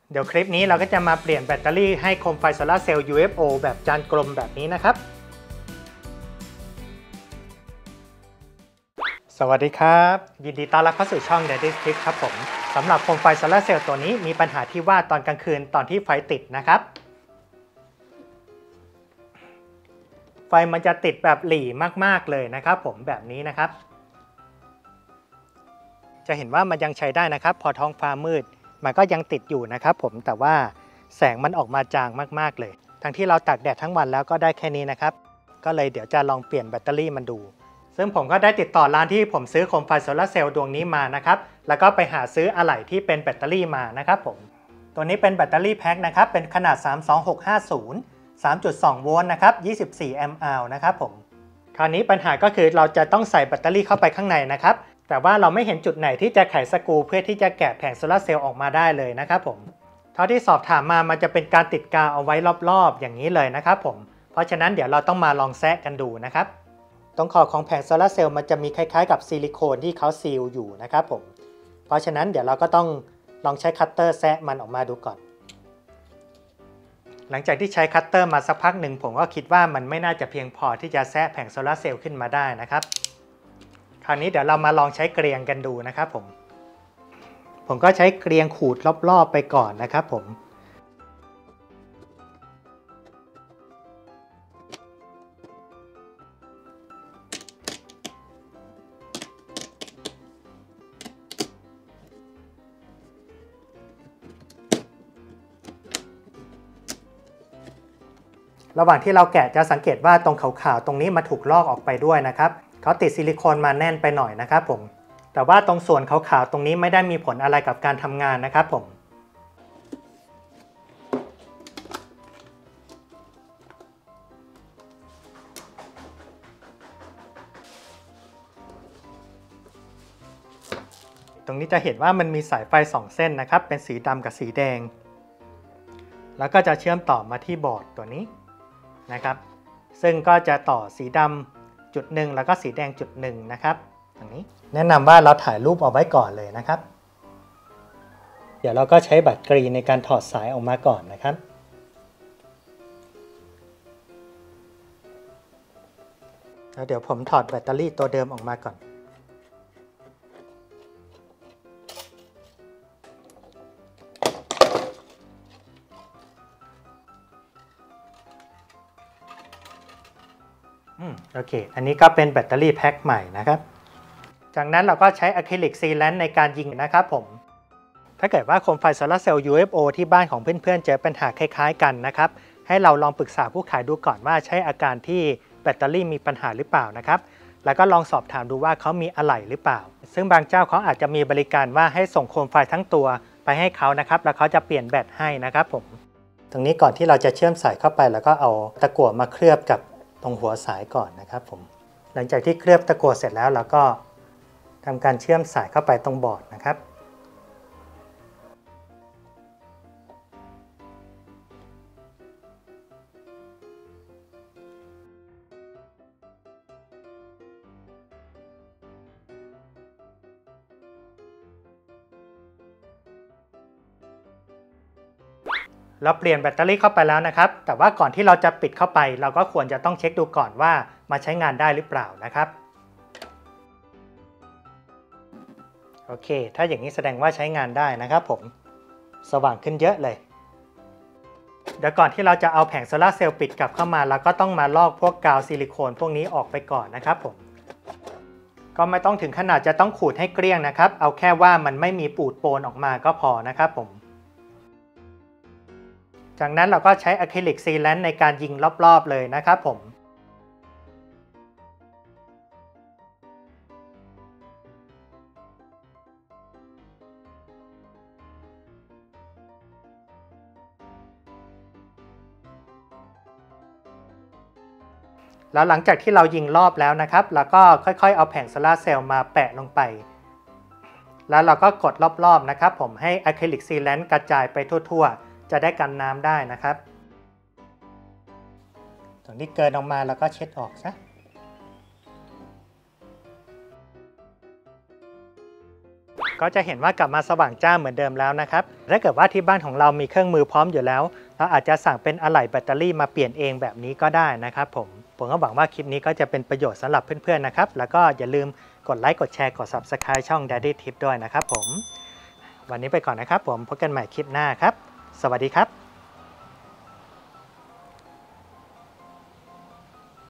เดี๋ยวคลิปนี้เราก็จะมาเปลี่ยนแบตเตอรี่ให้โคมไฟโซลาร์เซลล์ UFO แบบจานกลมแบบนี้นะครับสวัสดีครับยินดีต้อนรับเข้าสู่ช่อง Daddy's Tip ครับผมสำหรับโคมไฟโซลาร์เซลล์ตัวนี้มีปัญหาที่ว่าตอนกลางคืนตอนที่ไฟติดนะครับไฟมันจะติดแบบหลี่มากๆเลยนะครับผมแบบนี้นะครับจะเห็นว่ามันยังใช้ได้นะครับพอท้องฟ้ามืดมันก็ยังติดอยู่นะครับผมแต่ว่าแสงมันออกมาจางมากๆเลยทั้งที่เราตากแดดทั้งวันแล้วก็ได้แค่นี้นะครับก็เลยเดี๋ยวจะลองเปลี่ยนแบตเตอรี่มันดูซึ่งผมก็ได้ติดต่อร้านที่ผมซื้อโคมไฟโซลาร์เซลล์ดวงนี้มานะครับแล้วก็ไปหาซื้ออะไหล่ที่เป็นแบตเตอรี่มานะครับผมตัวนี้เป็นแบตเตอรี่แพ็คนะครับเป็นขนาด32650 3.2 โวลต์นะครับ24 แอมป์อาวนะครับผมคราวนี้ปัญหาก็คือเราจะต้องใส่แบตเตอรี่เข้าไปข้างในนะครับแต่ว่าเราไม่เห็นจุดไหนที่จะไขสกรูเพื่อที่จะแกะแผงโซลาร์เซลล์ออกมาได้เลยนะครับผมเท่าที่สอบถามมามันจะเป็นการติดกาวเอาไว้รอบๆอย่างนี้เลยนะครับผมเพราะฉะนั้นเดี๋ยวเราต้องมาลองแซะกันดูนะครับตรงขอบของแผงโซลาร์เซลล์มันจะมีคล้ายๆกับซิลิโคนที่เขาซีลอยู่นะครับผมเพราะฉะนั้นเดี๋ยวเราก็ต้องลองใช้คัตเตอร์แซะมันออกมาดูก่อนหลังจากที่ใช้คัตเตอร์มาสักพักหนึ่งผมก็คิดว่ามันไม่น่าจะเพียงพอที่จะแซะแผงโซลาร์เซลล์ขึ้นมาได้นะครับคราวนี้เดี๋ยวเรามาลองใช้เกลียงกันดูนะครับผมก็ใช้เกลียงขูดรอบๆไปก่อนนะครับผมระหว่างที่เราแกะจะสังเกตว่าตรงขาวๆตรงนี้มันถูกลอกออกไปด้วยนะครับเขาติดซิลิโคนมาแน่นไปหน่อยนะครับผมแต่ว่าตรงส่วนขาวๆตรงนี้ไม่ได้มีผลอะไรกับการทำงานนะครับผมตรงนี้จะเห็นว่ามันมีสายไฟ2เส้นนะครับเป็นสีดำกับสีแดงแล้วก็จะเชื่อมต่อมาที่บอร์ดตัวนี้นะครับซึ่งก็จะต่อสีดำจุดหนึ่งแล้วก็สีแดงจุดหนึ่งนะครับตรงนี้แนะนำว่าเราถ่ายรูปเอาไว้ก่อนเลยนะครับเดี๋ยวเราก็ใช้บัตรกรีนในการถอดสายออกมาก่อนนะครับแล้วเดี๋ยวผมถอดแบตเตอรี่ตัวเดิมออกมาก่อนโอเคอันนี้ก็เป็นแบตเตอรี่แพ็คใหม่นะครับจากนั้นเราก็ใช้อะคริลิกซีแลนต์ในการยิงนะครับผมถ้าเกิดว่าโคมไฟโซลาร์เซลล์ UFO ที่บ้านของเพื่อนๆเจอปัญหาคล้ายๆกันนะครับให้เราลองปรึกษาผู้ขายดูก่อนว่าใช่อาการที่แบตเตอรี่มีปัญหาหรือเปล่านะครับแล้วก็ลองสอบถามดูว่าเขามีอะไหล่หรือเปล่าซึ่งบางเจ้าเขาอาจจะมีบริการว่าให้ส่งโคมไฟทั้งตัวไปให้เขานะครับแล้วเขาจะเปลี่ยนแบตให้นะครับผมตรงนี้ก่อนที่เราจะเชื่อมสายเข้าไปแล้วก็เอาตะกั่วมาเคลือบกับตรงหัวสายก่อนนะครับผมหลังจากที่เคลือบตะกั่วเสร็จแล้วเราก็ทำการเชื่อมสายเข้าไปตรงบอร์ดนะครับเราเปลี่ยนแบตเตอรี่เข้าไปแล้วนะครับแต่ว่าก่อนที่เราจะปิดเข้าไปเราก็ควรจะต้องเช็คดูก่อนว่ามาใช้งานได้หรือเปล่านะครับโอเคถ้าอย่างนี้แสดงว่าใช้งานได้นะครับผมสว่างขึ้นเยอะเลยเดี๋ยวก่อนที่เราจะเอาแผงโซลาร์เซลล์ปิดกลับเข้ามาเราก็ต้องมาลอกพวกกาวซิลิโคนพวกนี้ออกไปก่อนนะครับผมก็ไม่ต้องถึงขนาดจะต้องขูดให้เกลี้ยงนะครับเอาแค่ว่ามันไม่มีปูดโปนออกมาก็พอนะครับผมจากนั้นเราก็ใช้อะคริลิกซีแลนต์ในการยิงรอบๆเลยนะครับผมแล้วหลังจากที่เรายิงรอบแล้วนะครับเราก็ค่อยๆเอาแผงโซลาร์เซลล์มาแปะลงไปแล้วเราก็กดรอบๆนะครับผมให้อะคริลิกซีแลนต์กระจายไปทั่วๆจะได้กันน้ำได้นะครับตรงนี้เกินออกมาแล้วก็เช็ดออกซะ พก็จะเห็นว่ากลับมาสว่างจ้าเหมือนเดิมแล้วนะครับถ้าเกิดว่าที่บ้านของเรามีเครื่องมือพร้อมอยู่แล้วเราอาจจะสั่งเป็นอะไหล่แบตเตอรี่มาเปลี่ยนเองแบบนี้ก็ได้นะครับผมก็หวังว่าคลิปนี้ก็จะเป็นประโยชน์สำหรับเพื่อนๆนะครับแล้วก็อย่าลืมกดไลค์กดแชร์กด Subscribe ช่อง Daddy Tip ด้วยนะครับผมวันนี้ไปก่อนนะครับผมพบกันใหม่คลิปหน้าครับสวัสดีครับ